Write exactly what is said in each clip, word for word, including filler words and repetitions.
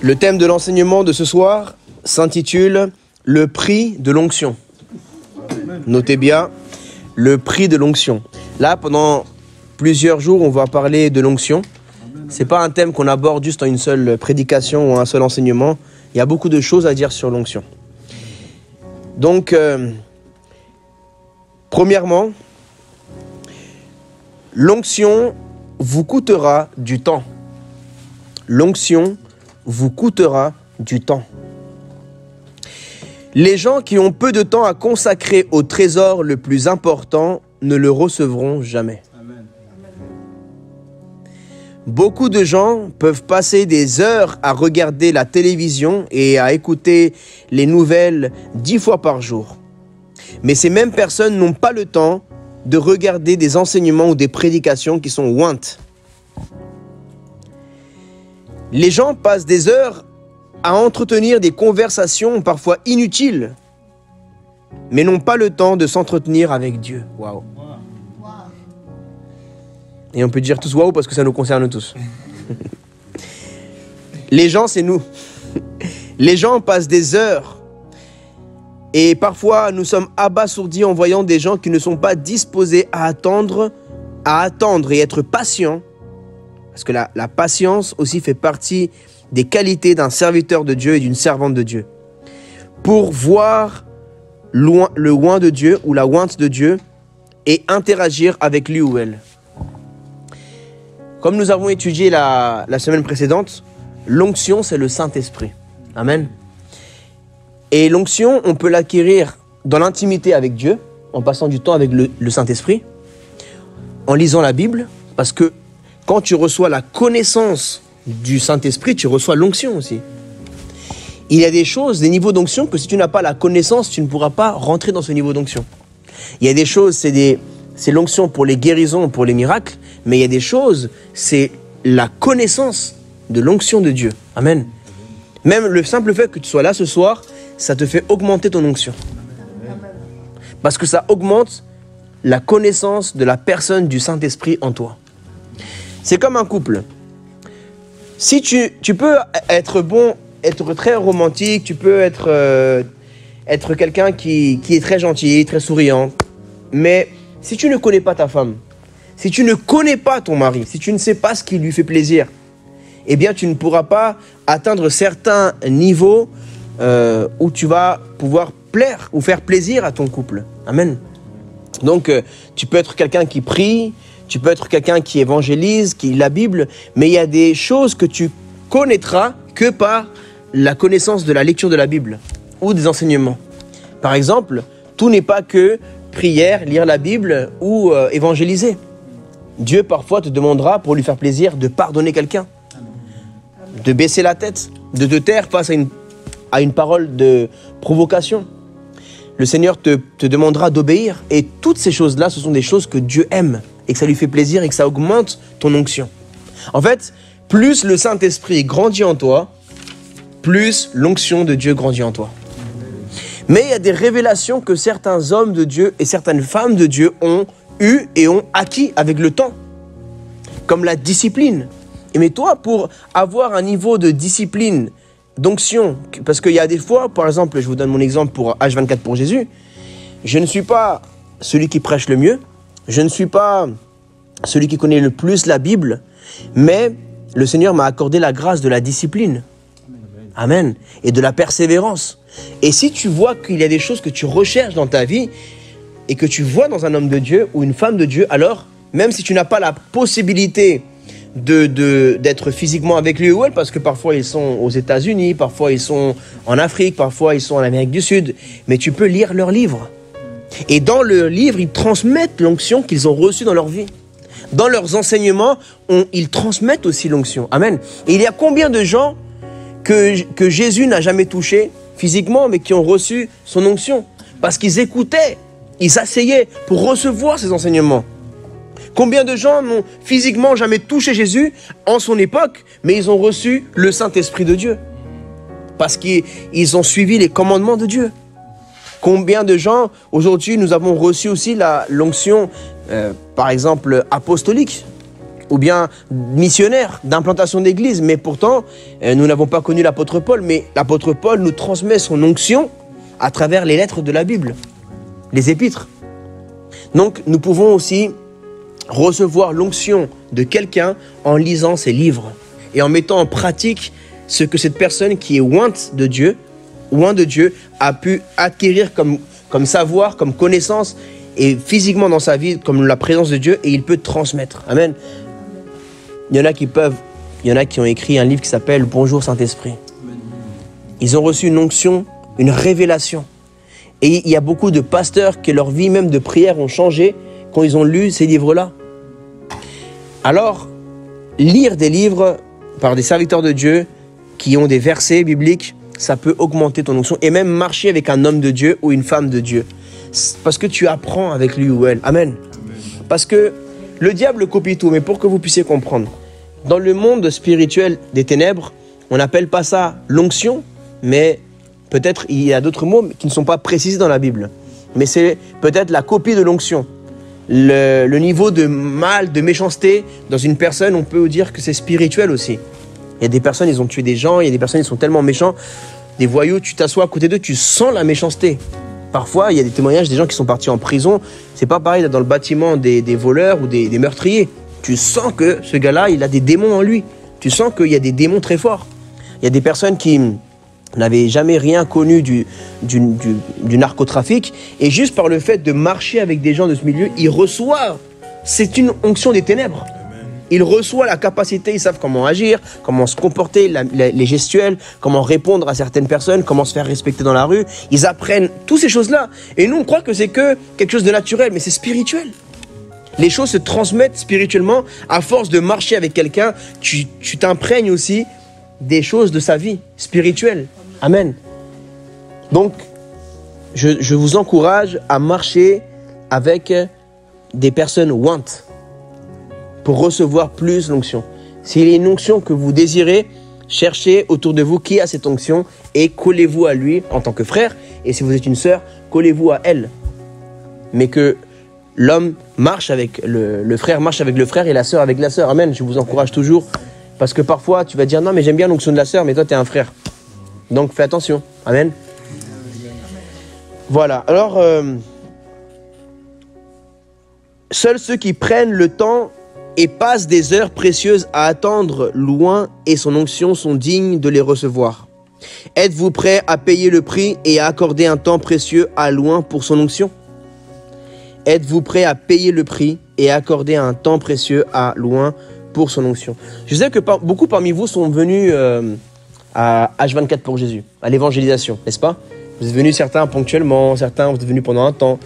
Le thème de l'enseignement de ce soir s'intitule « Le prix de l'onction ». Notez bien, le prix de l'onction. Là, pendant plusieurs jours, on va parler de l'onction. Ce n'est pas un thème qu'on aborde juste en une seule prédication ou un seul enseignement. Il y a beaucoup de choses à dire sur l'onction. Donc, euh, premièrement, l'onction vous coûtera du temps. L'onction vous coûtera du temps. Les gens qui ont peu de temps à consacrer au trésor le plus important ne le recevront jamais. Amen. Beaucoup de gens peuvent passer des heures à regarder la télévision et à écouter les nouvelles dix fois par jour. Mais ces mêmes personnes n'ont pas le temps de regarder des enseignements ou des prédications qui sont ointes. Les gens passent des heures à entretenir des conversations parfois inutiles, mais n'ont pas le temps de s'entretenir avec Dieu. Waouh. Et on peut dire tous waouh parce que ça nous concerne tous. Les gens, c'est nous. Les gens passent des heures et parfois nous sommes abasourdis en voyant des gens qui ne sont pas disposés à attendre, à attendre et être patients. Parce que la, la patience aussi fait partie des qualités d'un serviteur de Dieu et d'une servante de Dieu. Pour voir loin, le loin de Dieu ou la ointe de Dieu et interagir avec lui ou elle. Comme nous avons étudié la, la semaine précédente, l'onction, c'est le Saint-Esprit. Amen. Et l'onction, on peut l'acquérir dans l'intimité avec Dieu, en passant du temps avec le, le Saint-Esprit, en lisant la Bible, parce que quand tu reçois la connaissance du Saint-Esprit, tu reçois l'onction aussi. Il y a des choses, des niveaux d'onction, que si tu n'as pas la connaissance, tu ne pourras pas rentrer dans ce niveau d'onction. Il y a des choses, c'est des, c'est l'onction pour les guérisons, pour les miracles, mais il y a des choses, c'est la connaissance de l'onction de Dieu. Amen. Même le simple fait que tu sois là ce soir, ça te fait augmenter ton onction. Parce que ça augmente la connaissance de la personne du Saint-Esprit en toi. C'est comme un couple. Si tu, tu peux être bon, être très romantique, tu peux être, euh, être quelqu'un qui, qui est très gentil, très souriant, mais si tu ne connais pas ta femme, si tu ne connais pas ton mari, si tu ne sais pas ce qui lui fait plaisir, eh bien tu ne pourras pas atteindre certains niveaux euh, où tu vas pouvoir plaire ou faire plaisir à ton couple. Amen. Donc euh, tu peux être quelqu'un qui prie, tu peux être quelqu'un qui évangélise, qui lit la Bible, mais il y a des choses que tu connaîtras que par la connaissance de la lecture de la Bible ou des enseignements. Par exemple, tout n'est pas que prière, lire la Bible ou euh, évangéliser. Dieu parfois te demandera, pour lui faire plaisir, de pardonner quelqu'un, de baisser la tête, de te taire face à une, à une parole de provocation. Le Seigneur te, te demandera d'obéir. Et toutes ces choses-là, ce sont des choses que Dieu aime et que ça lui fait plaisir et que ça augmente ton onction. En fait, plus le Saint-Esprit grandit en toi, plus l'onction de Dieu grandit en toi. Mais il y a des révélations que certains hommes de Dieu et certaines femmes de Dieu ont eues et ont acquis avec le temps, comme la discipline. Mais toi, pour avoir un niveau de discipline, d'onction, parce qu'il y a des fois, par exemple, je vous donne mon exemple pour H vingt-quatre pour Jésus, je ne suis pas celui qui prêche le mieux, je ne suis pas celui qui connaît le plus la Bible, mais le Seigneur m'a accordé la grâce de la discipline. Amen. Et de la persévérance. Et si tu vois qu'il y a des choses que tu recherches dans ta vie et que tu vois dans un homme de Dieu ou une femme de Dieu, alors, même si tu n'as pas la possibilité de, de, d'être physiquement avec lui ou elle, parce que parfois ils sont aux États-Unis, parfois ils sont en Afrique, parfois ils sont en Amérique du Sud, mais tu peux lire leurs livres. Et dans leurs livres, ils transmettent l'onction qu'ils ont reçue dans leur vie. Dans leurs enseignements, on, ils transmettent aussi l'onction. Amen. Et il y a combien de gens que, que Jésus n'a jamais touché physiquement, mais qui ont reçu son onction? Parce qu'ils écoutaient, ils s'asseyaient pour recevoir ses enseignements. Combien de gens n'ont physiquement jamais touché Jésus en son époque, mais ils ont reçu le Saint-Esprit de Dieu. Parce qu'ils ont suivi les commandements de Dieu. Combien de gens, aujourd'hui, nous avons reçu aussi la, l'onction, euh, par exemple, apostolique. ou bien missionnaire d'implantation d'église. Mais pourtant, euh, nous n'avons pas connu l'apôtre Paul, mais l'apôtre Paul nous transmet son onction à travers les lettres de la Bible, les épîtres. Donc, nous pouvons aussi recevoir l'onction de quelqu'un en lisant ses livres et en mettant en pratique ce que cette personne qui est ointe de Dieu, oint de Dieu, a pu acquérir comme, comme savoir, comme connaissance, et physiquement dans sa vie, comme la présence de Dieu, et il peut transmettre. Amen. Il y en a qui peuvent, il y en a qui ont écrit un livre qui s'appelle « Bonjour Saint-Esprit ». Ils ont reçu une onction, une révélation. Et il y a beaucoup de pasteurs que leur vie même de prière ont changé quand ils ont lu ces livres-là. Alors, lire des livres par des serviteurs de Dieu qui ont des versets bibliques, ça peut augmenter ton onction et même marcher avec un homme de Dieu ou une femme de Dieu. Parce que tu apprends avec lui ou elle. Amen. Amen. Parce que le diable copie tout, mais pour que vous puissiez comprendre, dans le monde spirituel des ténèbres, on n'appelle pas ça l'onction, mais peut-être il y a d'autres mots qui ne sont pas précisés dans la Bible. Mais c'est peut-être la copie de l'onction. Le, le niveau de mal, de méchanceté dans une personne, on peut dire que c'est spirituel aussi. Il y a des personnes, ils ont tué des gens, il y a des personnes, ils sont tellement méchants, des voyous, tu t'assois à côté d'eux, tu sens la méchanceté. Parfois, il y a des témoignages des gens qui sont partis en prison. C'est pas pareil dans le bâtiment des, des voleurs ou des, des meurtriers. Tu sens que ce gars-là, il a des démons en lui. Tu sens qu'il y a des démons très forts. Il y a des personnes qui n'avaient jamais rien connu du, du, du, du narcotrafic. Et juste par le fait de marcher avec des gens de ce milieu, ils reçoivent. C'est une onction des ténèbres. Ils reçoivent la capacité, ils savent comment agir, comment se comporter, la, la, les gestuels, comment répondre à certaines personnes, comment se faire respecter dans la rue. Ils apprennent toutes ces choses-là. Et nous, on croit que c'est que quelque chose de naturel, mais c'est spirituel. Les choses se transmettent spirituellement. À force de marcher avec quelqu'un, tu, tu t'imprègnes aussi des choses de sa vie spirituelle. Amen. Donc, je, je vous encourage à marcher avec des personnes ointes pour recevoir plus l'onction. S'il y a une onction que vous désirez, cherchez autour de vous qui a cette onction et collez-vous à lui en tant que frère. Et si vous êtes une sœur, collez-vous à elle. Mais que l'homme marche avec le, le frère, marche avec le frère et la sœur avec la sœur. Amen. Je vous encourage toujours. Parce que parfois, tu vas dire, non, mais j'aime bien l'onction de la sœur, mais toi, tu es un frère. Donc, fais attention. Amen. Voilà. Alors, euh, seuls ceux qui prennent le temps et passent des heures précieuses à attendre loin et son onction sont dignes de les recevoir. Êtes-vous prêt à payer le prix et à accorder un temps précieux à loin pour son onction? Êtes-vous prêt à payer le prix et à accorder un temps précieux à loin pour son onction? Je sais que par, beaucoup parmi vous sont venus euh, à H vingt-quatre pour Jésus, à l'évangélisation, n'est-ce pas? Vous êtes venus certains ponctuellement, certains vous êtes venus pendant un temps.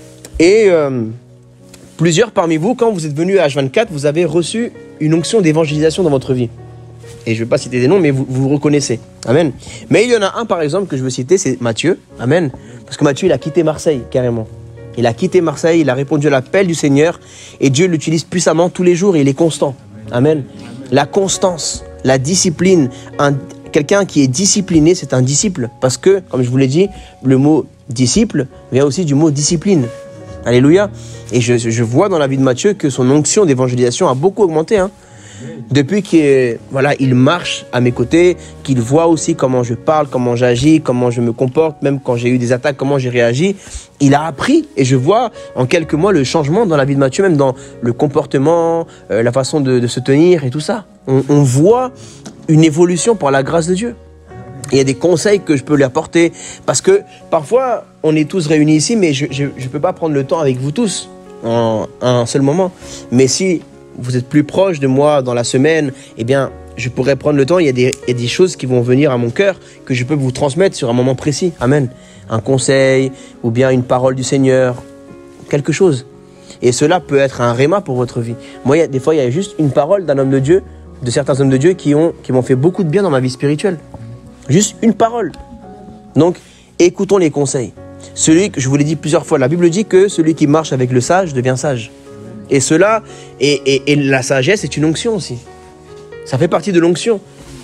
Et euh, plusieurs parmi vous, quand vous êtes venus à H vingt-quatre, vous avez reçu une onction d'évangélisation dans votre vie. Et je ne vais pas citer des noms, mais vous, vous vous reconnaissez. Amen. Mais il y en a un, par exemple, que je veux citer, c'est Matthieu. Amen. Parce que Matthieu, il a quitté Marseille, carrément. Il a quitté Marseille, il a répondu à l'appel du Seigneur. Et Dieu l'utilise puissamment tous les jours et il est constant. Amen. La constance, la discipline. Un, quelqu'un qui est discipliné, c'est un disciple. Parce que, comme je vous l'ai dit, le mot disciple vient aussi du mot discipline. Alléluia. Et je, je vois dans la vie de Matthieu que son onction d'évangélisation a beaucoup augmenté. Hein. Depuis qu'il voilà, il marche à mes côtés, qu'il voit aussi comment je parle, comment j'agis, comment je me comporte, même quand j'ai eu des attaques, comment j'ai réagi, il a appris. Et je vois en quelques mois le changement dans la vie de Matthieu, même dans le comportement, euh, la façon de, de se tenir et tout ça. On, on voit une évolution par la grâce de Dieu. Et il y a des conseils que je peux lui apporter. Parce que parfois, on est tous réunis ici, mais je ne peux pas prendre le temps avec vous tous en, en un seul moment. Mais si vous êtes plus proche de moi dans la semaine, eh bien, je pourrais prendre le temps. Il y a des, il y a des choses qui vont venir à mon cœur que je peux vous transmettre sur un moment précis. Amen. Un conseil ou bien une parole du Seigneur, quelque chose. Et cela peut être un réma pour votre vie. Moi, il y a, des fois, il y a juste une parole d'un homme de Dieu, de certains hommes de Dieu qui ont, qui m'ont fait beaucoup de bien dans ma vie spirituelle. Juste une parole. Donc, écoutons les conseils. Celui que je vous l'ai dit plusieurs fois, la Bible dit que celui qui marche avec le sage devient sage. Et cela, et, et, et la sagesse est une onction aussi. Ça fait partie de l'onction.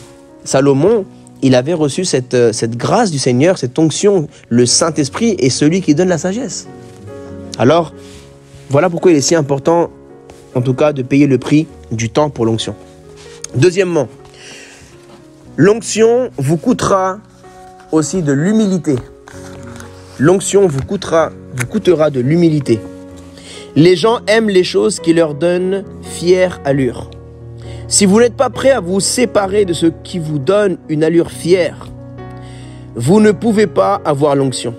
Salomon, il avait reçu cette, cette grâce du Seigneur, cette onction. Le Saint-Esprit est celui qui donne la sagesse. Alors, voilà pourquoi il est si important en tout cas, de payer le prix du temps pour l'onction. Deuxièmement, l'onction vous coûtera aussi de l'humilité. L'onction vous coûtera, vous coûtera de l'humilité. Les gens aiment les choses qui leur donnent fière allure. Si vous n'êtes pas prêt à vous séparer de ce qui vous donne une allure fière, vous ne pouvez pas avoir l'onction.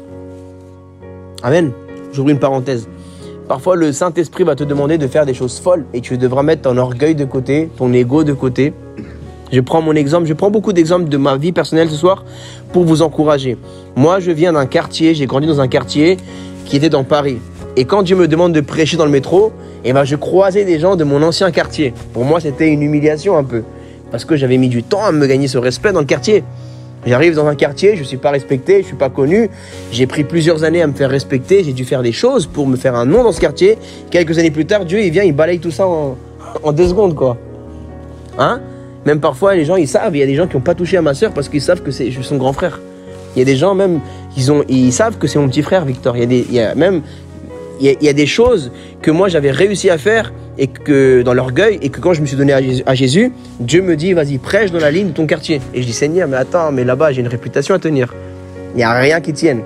Amen. J'ouvre une parenthèse. Parfois, le Saint-Esprit va te demander de faire des choses folles et tu devras mettre ton orgueil de côté, ton ego de côté. Je prends mon exemple, je prends beaucoup d'exemples de ma vie personnelle ce soir pour vous encourager. Moi, je viens d'un quartier, j'ai grandi dans un quartier qui était dans Paris. Et quand Dieu me demande de prêcher dans le métro, eh ben, je croisais des gens de mon ancien quartier. Pour moi, c'était une humiliation un peu. Parce que j'avais mis du temps à me gagner ce respect dans le quartier. J'arrive dans un quartier, je ne suis pas respecté, je ne suis pas connu. J'ai pris plusieurs années à me faire respecter. J'ai dû faire des choses pour me faire un nom dans ce quartier. Quelques années plus tard, Dieu, il vient, il balaye tout ça en, en deux secondes, quoi. Hein? Même parfois, les gens, ils savent. Il y a des gens qui n'ont pas touché à ma sœur parce qu'ils savent que c'est, je suis son grand frère. Il y a des gens, même, ils, ont, ils savent que c'est mon petit frère, Victor. Il y a, des, il y a même... Il y, a, il y a des choses que moi j'avais réussi à faire et que dans l'orgueil et que quand je me suis donné à Jésus, à Jésus, Dieu me dit vas-y prêche dans la ligne de ton quartier. Et je dis Seigneur mais attends mais là-bas j'ai une réputation à tenir. Il n'y a rien qui tienne.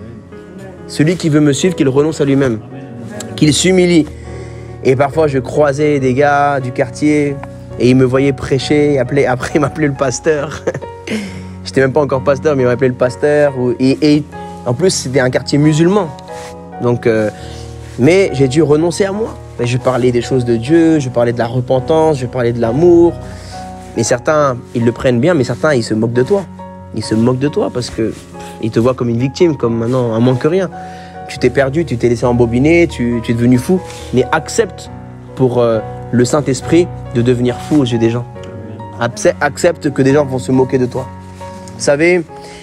Celui qui veut me suivre qu'il renonce à lui-même, qu'il s'humilie. Et parfois je croisais des gars du quartier et ils me voyaient prêcher. Après ils m'appelaient le pasteur. J'étais même pas encore pasteur mais ils m'appelaient le pasteur. Et, et en plus c'était un quartier musulman. Donc euh, mais j'ai dû renoncer à moi. Je parlais des choses de Dieu, je parlais de la repentance, je parlais de l'amour. Mais certains, ils le prennent bien, mais certains, ils se moquent de toi. Ils se moquent de toi parce qu'ils te voient comme une victime, comme maintenant un moins que rien. Tu t'es perdu, tu t'es laissé embobiner, tu, tu es devenu fou. Mais accepte pour euh, le Saint-Esprit de devenir fou aux yeux des gens. Accepte que des gens vont se moquer de toi. Vous savez,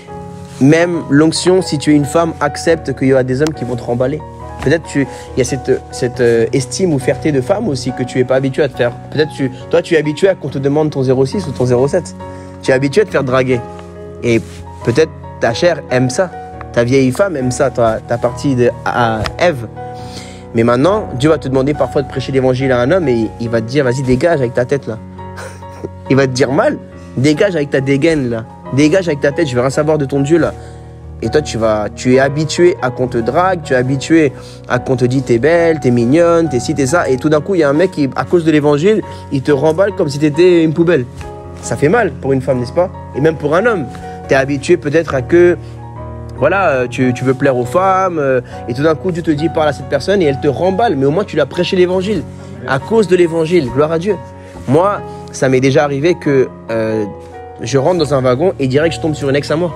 même l'onction, si tu es une femme, accepte qu'il y aura des hommes qui vont te remballer. Peut-être il y a cette, cette euh, estime ou fierté de femme aussi que tu n'es pas habitué à te faire. Peut-être tu, toi, tu es habitué à qu'on te demande ton zéro six ou ton zéro sept. Tu es habitué à te faire draguer. Et peut-être ta chair aime ça. Ta vieille femme aime ça, ta, ta partie de à Ève. Mais maintenant, Dieu va te demander parfois de prêcher l'évangile à un homme et il va te dire, vas-y, dégage avec ta tête là. Il va te dire mal, dégage avec ta dégaine là. Dégage avec ta tête, je veux rien savoir de ton Dieu là. Et toi, tu, vas, tu es habitué à qu'on te drague, tu es habitué à qu'on te dise t'es belle, t'es mignonne, t'es ci, t'es ça. Et tout d'un coup, il y a un mec qui, à cause de l'évangile, il te remballe comme si t'étais une poubelle. Ça fait mal pour une femme, n'est-ce pas? Et même pour un homme. T'es habitué peut-être à que, voilà, tu, tu veux plaire aux femmes. Euh, et tout d'un coup, Dieu te dit parle à cette personne et elle te remballe. Mais au moins, tu l'as prêché l'évangile. À cause de l'évangile. Gloire à Dieu. Moi, ça m'est déjà arrivé que euh, je rentre dans un wagon et direct, je tombe sur une ex à moi.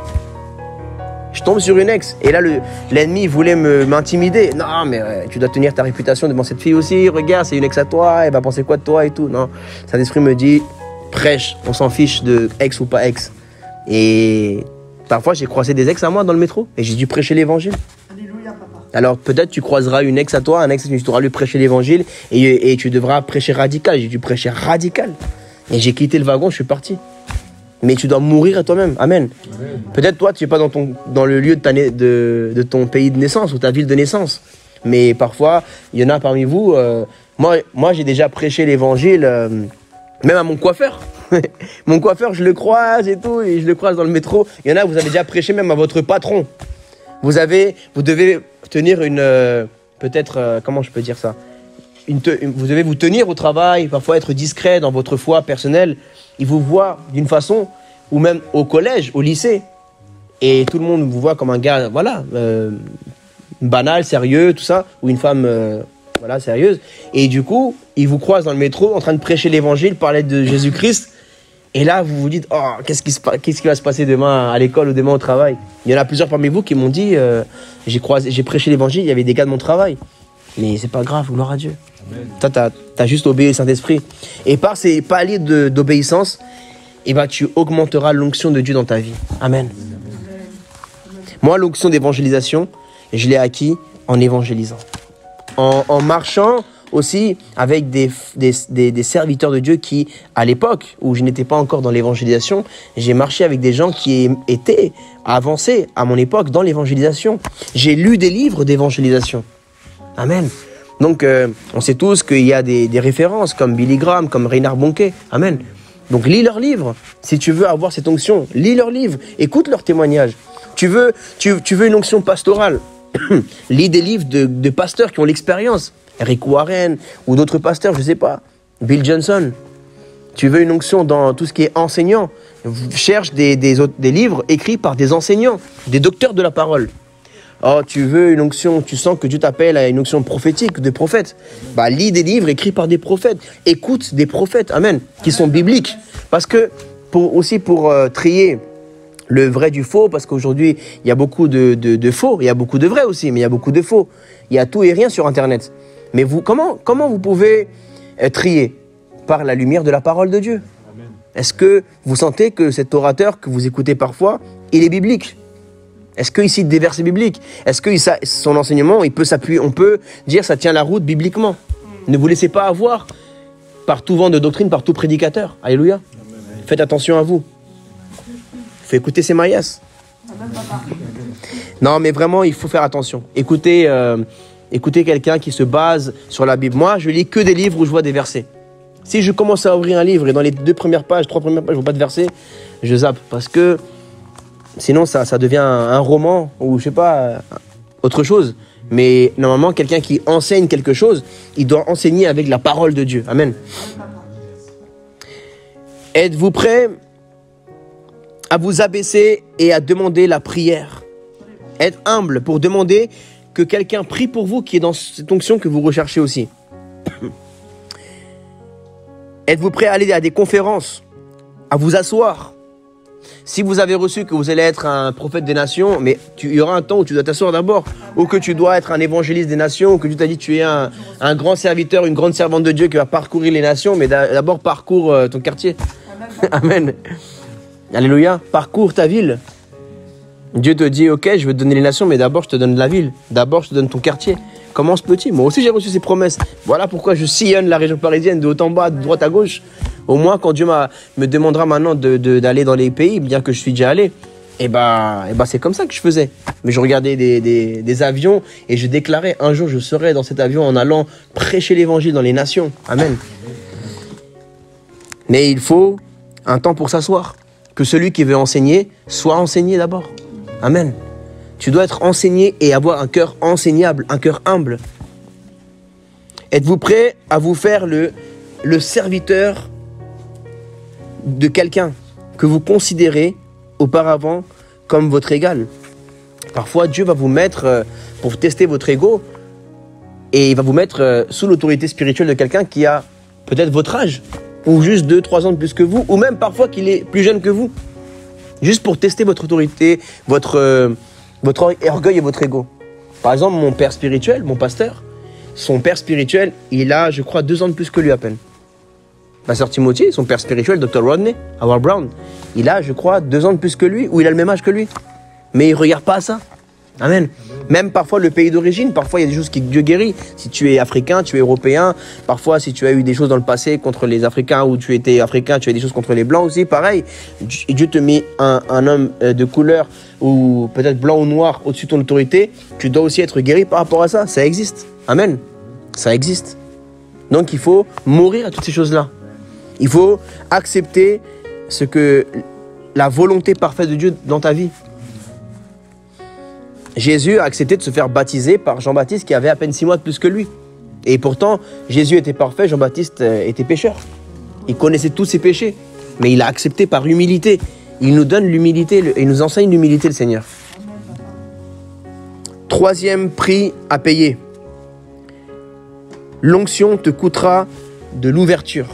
Je tombe sur une ex. Et là, le, l'ennemi voulait me, m'intimider. Non, mais euh, tu dois tenir ta réputation devant cette fille aussi. Regarde, c'est une ex à toi. Elle va penser quoi de toi et tout. Non. Saint-Esprit me dit, prêche. On s'en fiche de ex ou pas ex. Et parfois, j'ai croisé des ex à moi dans le métro. Et j'ai dû prêcher l'évangile. Alléluia, papa. Alors, peut-être tu croiseras une ex à toi. Un ex, tu devras lui prêcher l'évangile. Et, et tu devras prêcher radical. J'ai dû prêcher radical. Et j'ai quitté le wagon, je suis parti. Mais tu dois mourir à toi-même. Amen. Amen. Peut-être toi, tu n'es pas dans, ton, dans le lieu de, ta, de, de ton pays de naissance ou ta ville de naissance. Mais parfois, il y en a parmi vous. Euh, moi, moi, j'ai déjà prêché l'évangile, euh, même à mon coiffeur. Mon coiffeur, je le croise et tout, et je le croise dans le métro. Il y en a, vous avez déjà prêché même à votre patron. Vous, avez, vous devez tenir une... Euh, peut-être, euh, comment je peux dire ça une te, une, Vous devez vous tenir au travail, parfois être discret dans votre foi personnelle. Ils vous voient d'une façon, ou même au collège, au lycée. Et tout le monde vous voit comme un gars, voilà, euh, banal, sérieux, tout ça, ou une femme, euh, voilà, sérieuse. Et du coup, ils vous croisent dans le métro en train de prêcher l'évangile, parler de Jésus-Christ. Et là, vous vous dites, oh, qu'est-ce qui, se, qu'est-ce qui va se passer demain à l'école ou demain au travail? Il y en a plusieurs parmi vous qui m'ont dit, euh, j'ai, croisé, j'ai prêché l'évangile, il y avait des gars de mon travail. Mais c'est pas grave, gloire à Dieu. Amen. Toi, t'as, t'as juste obéi au Saint-Esprit. Et par ces paliers de, d'obéissance, eh ben, tu augmenteras l'onction de Dieu dans ta vie. Amen. Amen. Moi, l'onction d'évangélisation, je l'ai acquis en évangélisant. En, en marchant aussi avec des, des, des, des serviteurs de Dieu qui, à l'époque où je n'étais pas encore dans l'évangélisation, j'ai marché avec des gens qui étaient avancés à mon époque dans l'évangélisation. J'ai lu des livres d'évangélisation. Amen. Donc, euh, on sait tous qu'il y a des, des références comme Billy Graham, comme Reinhard Bonnke. Amen. Donc, lis leurs livres. Si tu veux avoir cette onction, lis leurs livres. Écoute leurs témoignages. Tu veux, tu, tu veux une onction pastorale. Lis des livres de, de pasteurs qui ont l'expérience. Rick Warren ou d'autres pasteurs, je ne sais pas. Bill Johnson. Tu veux une onction dans tout ce qui est enseignant. Cherche des, des, des livres écrits par des enseignants, des docteurs de la parole. Oh, tu veux une onction, tu sens que Dieu t'appelle à une onction prophétique, de prophète. Bah, lis des livres écrits par des prophètes. Écoute des prophètes, amen, qui sont bibliques. Parce que, pour, aussi pour euh, trier le vrai du faux, parce qu'aujourd'hui, il y a beaucoup de, de, de faux, il y a beaucoup de vrai aussi, mais il y a beaucoup de faux. Il y a tout et rien sur Internet. Mais vous, comment, comment vous pouvez euh, trier? Par la lumière de la parole de Dieu. Est-ce que vous sentez que cet orateur que vous écoutez parfois, il est biblique? Est-ce qu'il cite des versets bibliques? Est-ce que ça, son enseignement, il peut s'appuyer, on peut dire ça tient la route bibliquement? Ne vous laissez pas avoir par tout vent de doctrine, par tout prédicateur. Alléluia. Amen. Faites attention à vous. Faites écouter ces maillasses. Non, mais vraiment, il faut faire attention. Écoutez, euh, écoutez quelqu'un qui se base sur la Bible. Moi, je lis que des livres où je vois des versets. Si je commence à ouvrir un livre et dans les deux premières pages, trois premières pages, je ne vois pas de versets, je zappe. Parce que sinon, ça, ça devient un, un roman ou je sais pas, autre chose. Mais normalement, quelqu'un qui enseigne quelque chose, il doit enseigner avec la parole de Dieu. Amen. Êtes-vous prêts à vous abaisser et à demander la prière? Être humble pour demander que quelqu'un prie pour vous qui est dans cette onction que vous recherchez aussi. Êtes-vous prêt à aller à des conférences, à vous asseoir? Si vous avez reçu que vous allez être un prophète des nations, mais tu, il y aura un temps où tu dois t'asseoir d'abord, ou que tu dois être un évangéliste des nations, ou que tu t'as dit que tu es un, un grand serviteur, une grande servante de Dieu qui va parcourir les nations, mais d'abord parcours euh, ton quartier. Amen. Alléluia. Parcours ta ville. Dieu te dit, ok, je vais te donner les nations, mais d'abord je te donne la ville. D'abord je te donne ton quartier. Commence petit. Moi aussi j'ai reçu ces promesses. Voilà pourquoi je sillonne la région parisienne de haut en bas, de droite à gauche. Au moins quand Dieu me demandera maintenant de, de, d'aller dans les pays, bien que je suis déjà allé, et bah, et bah c'est comme ça que je faisais. Mais je regardais des, des, des avions et je déclarais, un jour je serai dans cet avion en allant prêcher l'évangile dans les nations. Amen. Mais il faut un temps pour s'asseoir. Que celui qui veut enseigner soit enseigné d'abord. Amen. Tu dois être enseigné et avoir un cœur enseignable, un cœur humble. Êtes-vous prêt à vous faire le, le serviteur de quelqu'un que vous considérez auparavant comme votre égal? Parfois, Dieu va vous mettre, euh, pour tester votre ego, et il va vous mettre euh, sous l'autorité spirituelle de quelqu'un qui a peut-être votre âge, ou juste deux trois ans de plus que vous, ou même parfois qu'il est plus jeune que vous. Juste pour tester votre autorité, votre... Euh, votre orgueil et votre ego. Par exemple, mon père spirituel, mon pasteur, son père spirituel, il a, je crois, deux ans de plus que lui à peine. Ma sœur Timothy, son père spirituel, docteur Rodney, Howard Brown, il a, je crois, deux ans de plus que lui, ou il a le même âge que lui. Mais il ne regarde pas à ça. Amen. Même parfois le pays d'origine, parfois il y a des choses qui Dieu guérit. Si tu es africain, tu es européen. Parfois, si tu as eu des choses dans le passé contre les Africains ou tu étais africain, tu as des choses contre les Blancs aussi, pareil. Dieu te met un, un homme de couleur ou peut-être blanc ou noir au-dessus de ton autorité. Tu dois aussi être guéri par rapport à ça. Ça existe. Amen. Ça existe. Donc il faut mourir à toutes ces choses-là. Il faut accepter ce que la volonté parfaite de Dieu dans ta vie. Jésus a accepté de se faire baptiser par Jean-Baptiste qui avait à peine six mois de plus que lui. Et pourtant, Jésus était parfait, Jean-Baptiste était pécheur. Il connaissait tous ses péchés, mais il a accepté par humilité. Il nous donne l'humilité, il nous enseigne l'humilité, le Seigneur. Troisième prix à payer. L'onction te coûtera de l'ouverture.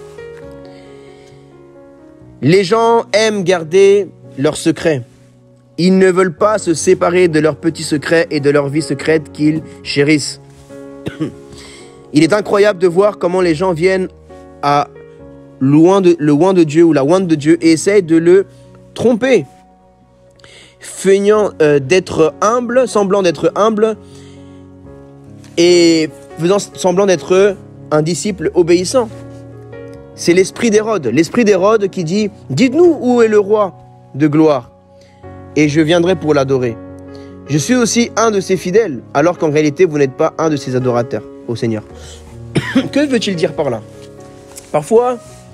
Les gens aiment garder leurs secrets. Ils ne veulent pas se séparer de leurs petits secrets et de leur vie secrète qu'ils chérissent. Il est incroyable de voir comment les gens viennent à loin de, le loin de Dieu ou la loin de Dieu et essayent de le tromper. Feignant euh, d'être humble, semblant d'être humble et faisant semblant d'être un disciple obéissant. C'est l'esprit d'Hérode. L'esprit d'Hérode qui dit « Dites-nous où est le roi de gloire ?» et je viendrai pour l'adorer. Je suis aussi un de ses fidèles, alors qu'en réalité, vous n'êtes pas un de ses adorateurs. au Seigneur. Que veut-il dire par là? Parfois,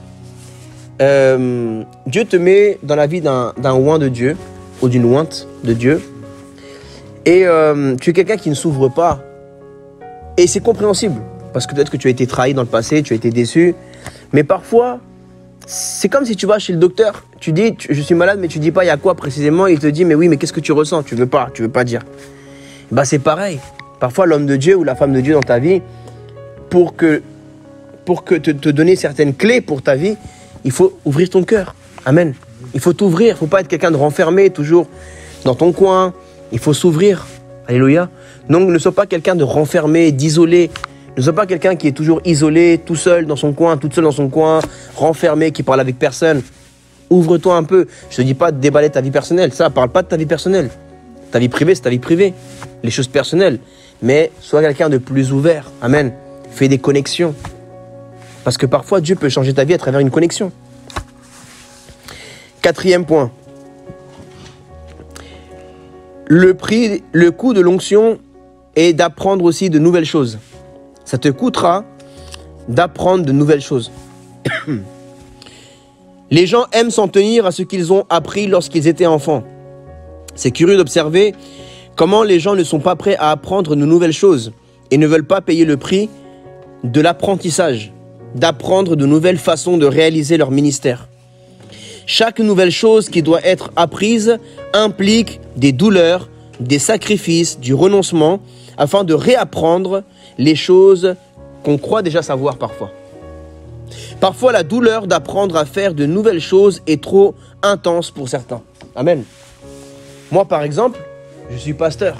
euh, Dieu te met dans la vie d'un oint de Dieu, ou d'une ointe de Dieu, et euh, tu es quelqu'un qui ne s'ouvre pas. Et c'est compréhensible, parce que peut-être que tu as été trahi dans le passé, tu as été déçu, mais parfois, c'est comme si tu vas chez le docteur, tu dis, tu, je suis malade, mais tu dis pas il y a quoi précisément, il te dit, mais oui, mais qu'est-ce que tu ressens? Tu veux pas, tu veux pas dire. Bah c'est pareil, parfois l'homme de Dieu ou la femme de Dieu dans ta vie, pour que, pour que te, te donner certaines clés pour ta vie, il faut ouvrir ton cœur. Amen. Il faut t'ouvrir, il ne faut pas être quelqu'un de renfermé, toujours dans ton coin. Il faut s'ouvrir. Alléluia. Donc ne sois pas quelqu'un de renfermé, d'isolé. Ne sois pas quelqu'un qui est toujours isolé, tout seul dans son coin, toute seule dans son coin, renfermé, qui parle avec personne. Ouvre-toi un peu. Je ne te dis pas de déballer ta vie personnelle. Ça, parle pas de ta vie personnelle. Ta vie privée, c'est ta vie privée. Les choses personnelles. Mais sois quelqu'un de plus ouvert. Amen. Fais des connexions. Parce que parfois, Dieu peut changer ta vie à travers une connexion. Quatrième point. Le prix, le coût de l'onction est d'apprendre aussi de nouvelles choses. Ça te coûtera d'apprendre de nouvelles choses. Les gens aiment s'en tenir à ce qu'ils ont appris lorsqu'ils étaient enfants. C'est curieux d'observer comment les gens ne sont pas prêts à apprendre de nouvelles choses et ne veulent pas payer le prix de l'apprentissage, d'apprendre de nouvelles façons de réaliser leur ministère. Chaque nouvelle chose qui doit être apprise implique des douleurs, des sacrifices, du renoncement, afin de réapprendre les choses qu'on croit déjà savoir parfois. Parfois, la douleur d'apprendre à faire de nouvelles choses est trop intense pour certains. Amen. Moi, par exemple, je suis pasteur.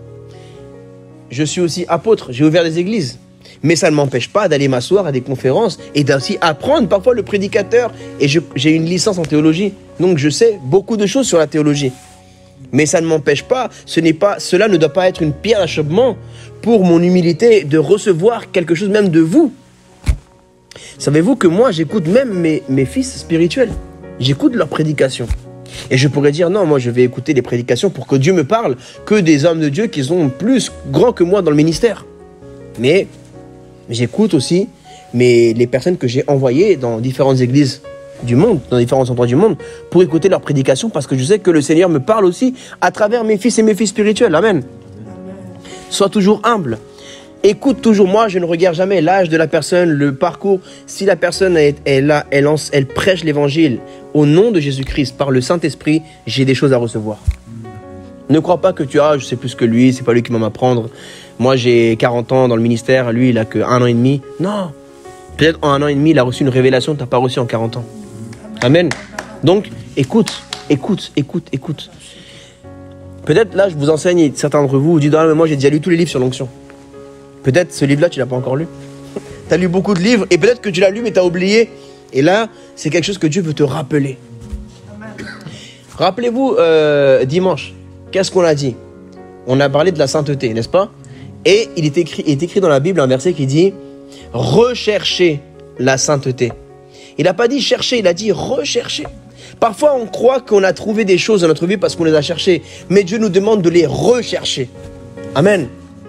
Je suis aussi apôtre. J'ai ouvert des églises. Mais ça ne m'empêche pas d'aller m'asseoir à des conférences et d'aussi apprendre parfois le prédicateur. Et j'ai une licence en théologie, donc je sais beaucoup de choses sur la théologie. Mais ça ne m'empêche pas, ce n'est pas, cela ne doit pas être une pierre d'achoppement pour mon humilité de recevoir quelque chose même de vous. Savez-vous que moi, j'écoute même mes, mes fils spirituels. J'écoute leurs prédications. Et je pourrais dire, non, moi je vais écouter les prédications pour que Dieu me parle, que des hommes de Dieu qui sont plus grands que moi dans le ministère. Mais j'écoute aussi mais les personnes que j'ai envoyées dans différentes églises du monde, dans différents endroits du monde, pour écouter leurs prédications, parce que je sais que le Seigneur me parle aussi à travers mes fils et mes filles spirituels. Amen. Amen. Sois toujours humble. Écoute toujours. Moi, je ne regarde jamais l'âge de la personne, le parcours. Si la personne est, est là, elle, lance, elle prêche l'évangile au nom de Jésus-Christ, par le Saint-Esprit, j'ai des choses à recevoir. Ne crois pas que tu as, je sais plus que lui, c'est pas lui qui va m'apprendre. Moi, j'ai quarante ans dans le ministère, lui, il a que un an et demi. Non. Peut-être en un an et demi, il a reçu une révélation que tu n'as pas reçue en quarante ans. Amen. Donc, écoute, écoute, écoute, écoute. Peut-être là, je vous enseigne, certains d'entre vous vous disent, ah, mais moi, j'ai déjà lu tous les livres sur l'onction. Peut-être ce livre-là, tu ne l'as pas encore lu. Tu as lu beaucoup de livres et peut-être que tu l'as lu, mais tu as oublié. Et là, c'est quelque chose que Dieu veut te rappeler. Rappelez-vous, euh, dimanche, qu'est-ce qu'on a dit? On a parlé de la sainteté, n'est-ce pas? Et il est écrit, il est écrit dans la Bible un verset qui dit « Recherchez la sainteté ». Il n'a pas dit « chercher », il a dit « rechercher ». Parfois, on croit qu'on a trouvé des choses dans notre vie parce qu'on les a cherchées. Mais Dieu nous demande de les rechercher. Amen.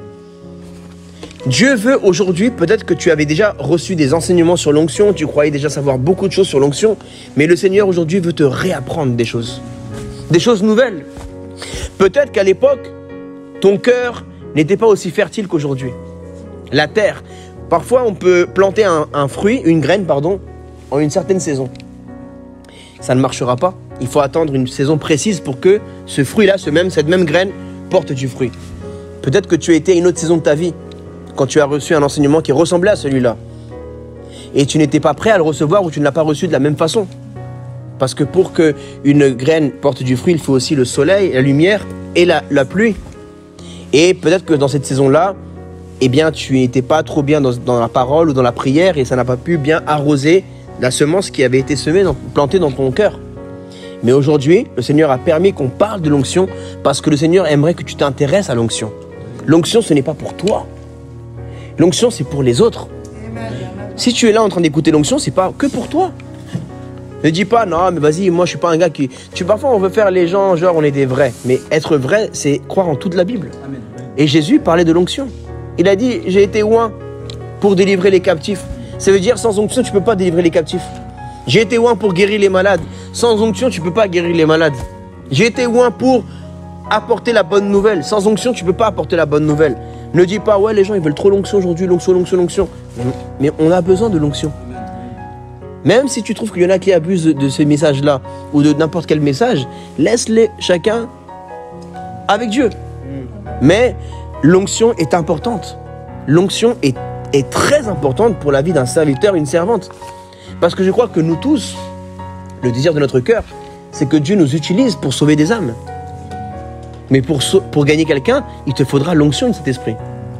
Dieu veut aujourd'hui, peut-être que tu avais déjà reçu des enseignements sur l'onction, tu croyais déjà savoir beaucoup de choses sur l'onction, mais le Seigneur aujourd'hui veut te réapprendre des choses, des choses nouvelles. Peut-être qu'à l'époque, ton cœur n'était pas aussi fertile qu'aujourd'hui. La terre, parfois on peut planter un, un fruit, une graine, pardon, en une certaine saison. Ça ne marchera pas. Il faut attendre une saison précise pour que ce fruit-là, ce même, cette même graine, porte du fruit. Peut-être que tu as été à une autre saison de ta vie, quand tu as reçu un enseignement qui ressemblait à celui-là. Et tu n'étais pas prêt à le recevoir ou tu ne l'as pas reçu de la même façon. Parce que pour qu'une graine porte du fruit, il faut aussi le soleil, la lumière et la, la pluie. Et peut-être que dans cette saison-là, eh bien, tu n'étais pas trop bien dans, dans la parole ou dans la prière et ça n'a pas pu bien arroser la semence qui avait été semée, dans, plantée dans ton cœur. Mais aujourd'hui, le Seigneur a permis qu'on parle de l'onction parce que le Seigneur aimerait que tu t'intéresses à l'onction. L'onction, ce n'est pas pour toi. L'onction, c'est pour les autres. Si tu es là en train d'écouter l'onction, c'est pas que pour toi. Ne dis pas, non, mais vas-y, moi, je suis pas un gars qui... Tu, parfois, on veut faire les gens, genre, on est des vrais. Mais être vrai, c'est croire en toute la Bible. Amen. Et Jésus parlait de l'onction. Il a dit, j'ai été oint. pour délivrer les captifs. Ça veut dire sans onction, tu ne peux pas délivrer les captifs. J'ai été oint pour guérir les malades. Sans onction, tu ne peux pas guérir les malades. J'ai été oint pour apporter la bonne nouvelle. Sans onction, tu ne peux pas apporter la bonne nouvelle. Ne dis pas, ouais, les gens, ils veulent trop l'onction aujourd'hui, l'onction, l'onction, l'onction. Mais, mais on a besoin de l'onction. Même si tu trouves qu'il y en a qui abusent de, de ces messages-là, ou de n'importe quel message, laisse-les chacun avec Dieu. Mais l'onction est importante. L'onction est, est très importante pour la vie d'un serviteur, une servante. Parce que je crois que nous tous, le désir de notre cœur, c'est que Dieu nous utilise pour sauver des âmes. Mais pour, pour gagner quelqu'un, il te faudra l'onction de cet esprit.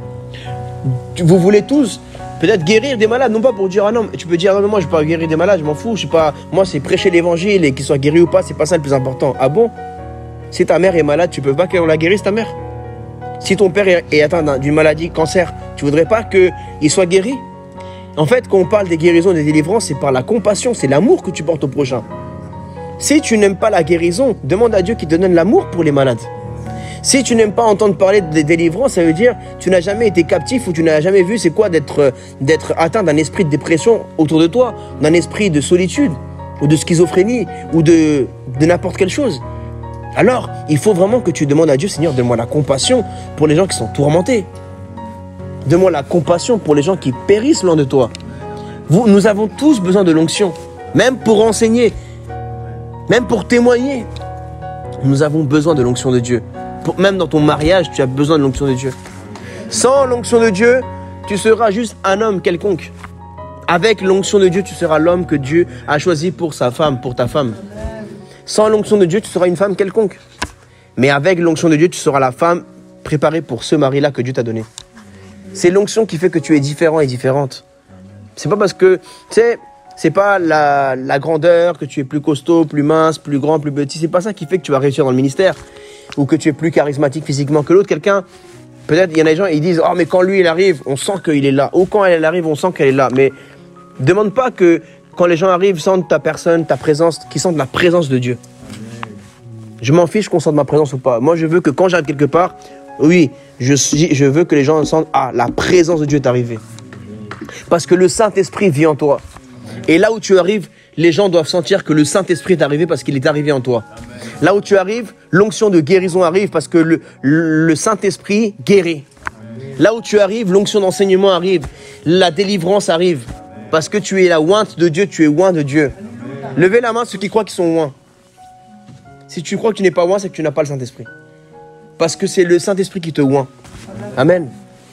Vous voulez tous peut-être guérir des malades, non pas pour dire, ah non, tu peux dire, non mais moi je ne peux pas guérir des malades, je m'en fous, je sais pas, moi c'est prêcher l'évangile et qu'ils soient guéris ou pas, c'est pas ça le plus important. Ah bon? Si ta mère est malade, tu peux pas qu'on la guérisse, ta mère? Si ton père est, est atteint d'une maladie, cancer, tu voudrais pas qu'il soit guéri? En fait, quand on parle des guérisons et des délivrances, c'est par la compassion, c'est l'amour que tu portes au prochain. Si tu n'aimes pas la guérison, demande à Dieu qu'il te donne l'amour pour les malades. Si tu n'aimes pas entendre parler de délivrance, ça veut dire que tu n'as jamais été captif ou tu n'as jamais vu c'est quoi d'être d'être atteint d'un esprit de dépression autour de toi, d'un esprit de solitude ou de schizophrénie ou de, de n'importe quelle chose. Alors, il faut vraiment que tu demandes à Dieu, Seigneur, donne-moi la compassion pour les gens qui sont tourmentés. Donne-moi la compassion pour les gens qui périssent loin de toi. Vous, nous avons tous besoin de l'onction, même pour enseigner, même pour témoigner. Nous avons besoin de l'onction de Dieu. Pour, même dans ton mariage, tu as besoin de l'onction de Dieu. Sans l'onction de Dieu, tu seras juste un homme quelconque. Avec l'onction de Dieu, tu seras l'homme que Dieu a choisi pour sa femme, pour ta femme. Sans l'onction de Dieu, tu seras une femme quelconque. Mais avec l'onction de Dieu, tu seras la femme préparée pour ce mari-là que Dieu t'a donné. C'est l'onction qui fait que tu es différent et différente. C'est pas parce que, tu sais, c'est pas la, la grandeur, que tu es plus costaud, plus mince, plus grand, plus petit. C'est pas ça qui fait que tu vas réussir dans le ministère. Ou que tu es plus charismatique physiquement que l'autre. Quelqu'un, peut-être, il y en a des gens, ils disent, oh, mais quand lui, il arrive, on sent qu'il est là. Ou quand elle arrive, on sent qu'elle est là. Mais demande pas que quand les gens arrivent, sentent ta personne, ta présence, qu'ils sentent la présence de Dieu. Je m'en fiche qu'on sente ma présence ou pas. Moi, je veux que quand j'arrive quelque part, oui, je, je veux que les gens sentent, ah, la présence de Dieu est arrivée. Parce que le Saint-Esprit vit en toi. Et là où tu arrives, les gens doivent sentir que le Saint-Esprit est arrivé parce qu'il est arrivé en toi. Là où tu arrives, l'onction de guérison arrive parce que le, le, le Saint-Esprit guérit. Là où tu arrives, l'onction d'enseignement arrive. La délivrance arrive. Parce que tu es la ointe de Dieu, tu es oint de Dieu. Levez la main ceux qui croient qu'ils sont oints. Si tu crois que tu n'es pas oint, c'est que tu n'as pas le Saint-Esprit. Parce que c'est le Saint-Esprit qui te oint. Amen.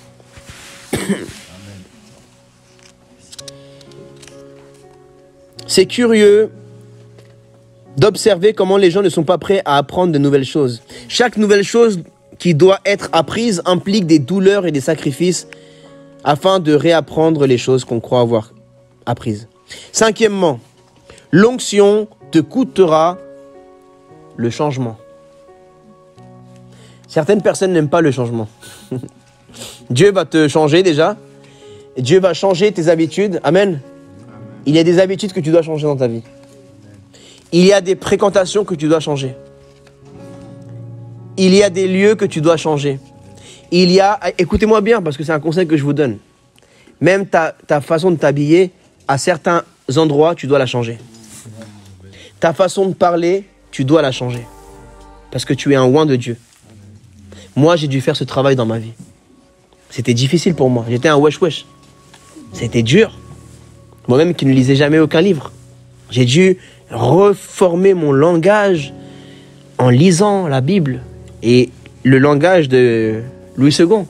C'est curieux d'observer comment les gens ne sont pas prêts à apprendre de nouvelles choses. Chaque nouvelle chose qui doit être apprise implique des douleurs et des sacrifices afin de réapprendre les choses qu'on croit avoir apprises. Cinquièmement, l'onction te coûtera le changement. Certaines personnes n'aiment pas le changement. Dieu va te changer déjà. Dieu va changer tes habitudes. Amen. Il y a des habitudes que tu dois changer dans ta vie. Il y a des fréquentations que tu dois changer. Il y a des lieux que tu dois changer. Il y a, écoutez-moi bien parce que c'est un conseil que je vous donne. Même ta, ta façon de t'habiller, à certains endroits, tu dois la changer. Ta façon de parler, tu dois la changer. Parce que tu es un oint de Dieu. Moi, j'ai dû faire ce travail dans ma vie. C'était difficile pour moi. J'étais un wesh-wesh. C'était dur. Moi-même qui ne lisais jamais aucun livre. J'ai dû reformer mon langage en lisant la Bible et le langage de Louis second.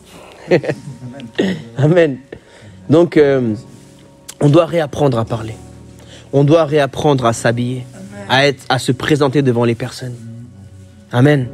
Amen. Donc, euh, on doit réapprendre à parler. On doit réapprendre à s'habiller, à, être, à se présenter devant les personnes. Amen.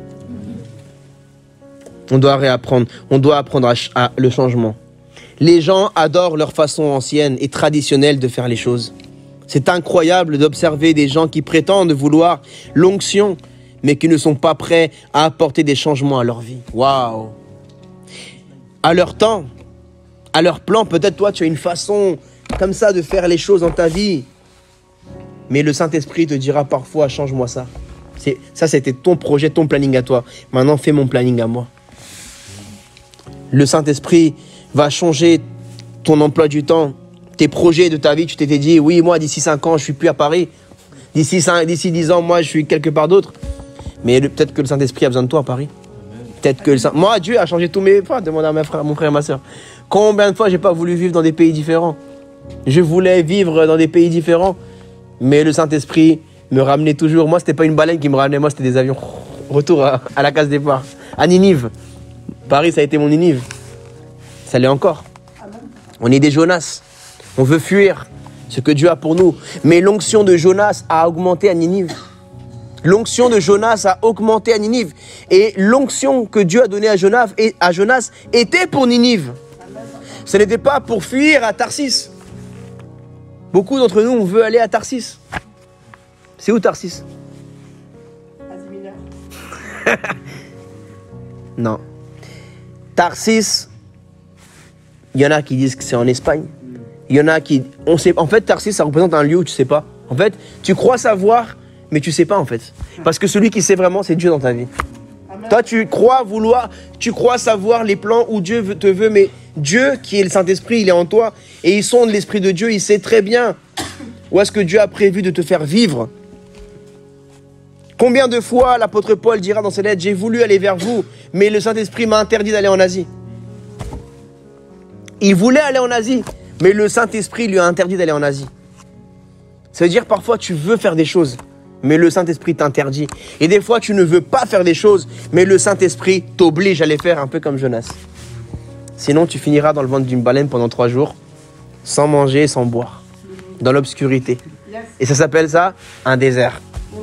On doit réapprendre. On doit apprendre à, à le changement. Les gens adorent leur façon ancienne et traditionnelle de faire les choses. C'est incroyable d'observer des gens qui prétendent vouloir l'onction, mais qui ne sont pas prêts à apporter des changements à leur vie. Waouh! À leur temps, à leur plan, peut-être toi tu as une façon comme ça de faire les choses dans ta vie. Mais le Saint-Esprit te dira parfois, change-moi ça. C'est, ça c'était ton projet, ton planning à toi. Maintenant fais mon planning à moi. Le Saint-Esprit va changer ton emploi du temps, tes projets de ta vie, tu t'étais dit, oui, moi, d'ici cinq ans, je suis plus à Paris. D'ici dix ans, moi, je suis quelque part d'autre. Mais peut-être que le Saint-Esprit a besoin de toi à Paris. Peut-être que le Saint... Moi, Dieu a changé tous mes... Enfin, demande à mes frères, mon frère et ma soeur. Combien de fois j'ai pas voulu vivre dans des pays différents? Je voulais vivre dans des pays différents, mais le Saint-Esprit me ramenait toujours. Moi, c'était pas une baleine qui me ramenait, moi, c'était des avions. Retour à, à la case départ. À Ninive. Paris, ça a été mon Ninive. Ça l'est encore. On est des Jonas. On veut fuir ce que Dieu a pour nous. Mais l'onction de Jonas a augmenté à Ninive. L'onction de Jonas a augmenté à Ninive. Et l'onction que Dieu a donnée à Jonas, à Jonas était pour Ninive. Ce n'était pas pour fuir à Tarsis. Beaucoup d'entre nous, on veut aller à Tarsis. C'est où Tarsis? Non. Tarsis, il y en a qui disent que c'est en Espagne. Il y en a qui... On sait, en fait, Tarsis, ça représente un lieu où tu ne sais pas. En fait, tu crois savoir, mais tu ne sais pas en fait. Parce que celui qui sait vraiment, c'est Dieu dans ta vie. Amen. Toi, tu crois vouloir, tu crois savoir les plans où Dieu te veut, mais Dieu, qui est le Saint-Esprit, il est en toi. Et il sonde l'Esprit de Dieu, il sait très bien où est-ce que Dieu a prévu de te faire vivre. Combien de fois l'apôtre Paul dira dans ses lettres, j'ai voulu aller vers vous, mais le Saint-Esprit m'a interdit d'aller en Asie. Il voulait aller en Asie, mais le Saint-Esprit lui a interdit d'aller en Asie. Ça veut dire parfois tu veux faire des choses, mais le Saint-Esprit t'interdit. Et des fois tu ne veux pas faire des choses, mais le Saint-Esprit t'oblige à les faire, un peu comme Jonas. Sinon tu finiras dans le ventre d'une baleine pendant trois jours, sans manger, sans boire, dans l'obscurité. Et ça s'appelle ça, un désert.